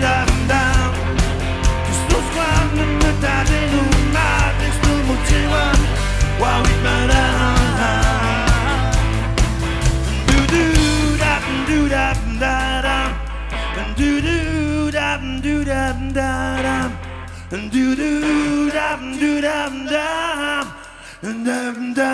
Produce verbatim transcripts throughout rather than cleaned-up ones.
da da. Questo sguardo in metà di luna, questo motivo, wow, it matters. Do do da do da da da, do do da do da da da, do do da do da da, da da.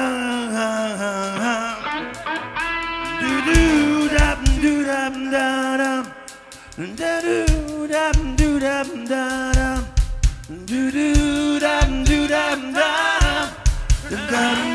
Do do da do da da da. Da do da do da da da, do do da do da da da.